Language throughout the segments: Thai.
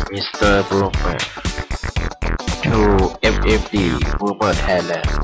Mr. Bloomberg to FFD Bloomberg Thailand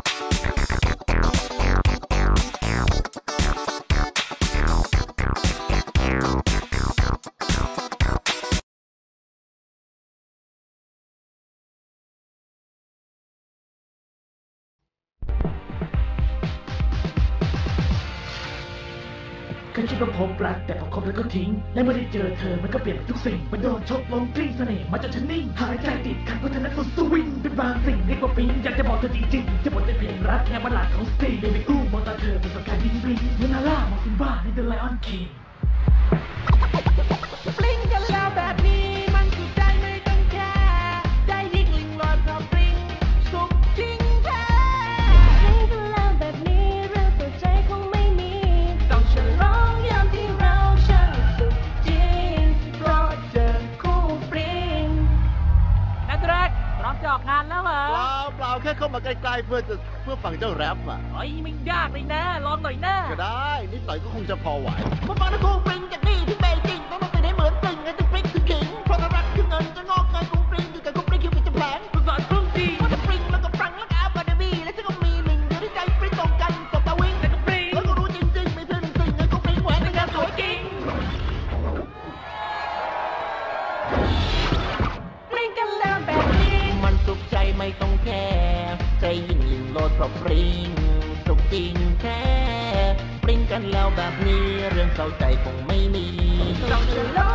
เคยคิดว่าพบรักแต่พอคบแล้วก็ทิ้งและเมื่อได้เจอเธอมันก็เปลี่ยนทุกสิ่งมันโดนชกลงกลิ้งเสน่ห์มาจนฉันนิ่งหายใจติดขัดเพราะเธอนั้นสุดสวิงเป็นบางสิ่งเรียกว่าปิ๊งอยากจะบอกเธอจริงๆจะหมดแต่เพียงรักแค่บัลลัดของสตรีไม่กู้มองตาเธอเป็นประกายบลิงบลิงเหมือนนาร่ามองซิมบ้าใน The Lion King ปลิ้งกันแล้วแบบนี้มันสุดใจไม่ต้องแค่ได้ยิ่งลิงลอยเพราะปลิ้งสุขจริงแท้ปลิ้งกันแล้วแบบนี้เรื่องตัวใจคงไม่มีต้องฉลองยามที่เราช่างสุขจริงเพราะเจอคู่ปลิ้งนัทรักพร้อมจะออกงานแล้วเหรอเปล่าแค่เข้ามาใกล้ๆเพื่อฟังเจ้าแรปอ่ะเฮ้ยไม่ยากเลยนะลองหน่อยนะก็ได้นิดหน่อยก็คงจะพอไหวมาฟังนะคู่ปลิ้งจากนี่ที่เบจิงต้องไปได้เหมือนปลิ้งไงจะปลิ้งถึงขิงเพราะถ้ารักคือเงินจะงอกเงินคู่ปลิ้งอยู่กับคู่ปลิ้งคิวกับจะแผลงภาษาครึ่งดีว่าจะปลิ้งแล้วก็ปรังแล้วก็อาบาเดบี้และฉันก็มีหนึ่งเดียวที่ใจปลิ้งตรงกันกับตาวิ่งแต่ก็ปลิ้งแล้วก็รู้จริงๆไม่ถึงสิ่งไงคู่ปลิ้งแหวนในงานสวยจริงปลิ้งกันแล้วแบบนี้มันสุขใจไม่ต้องแคร์ใจยิ่งลิงโลดเพราะปลิ้งสุขจริงแท้ปลิ้งกันแล้วแบบนี้เรื่องเศร้าใจคงไม่มีต้องฉลอง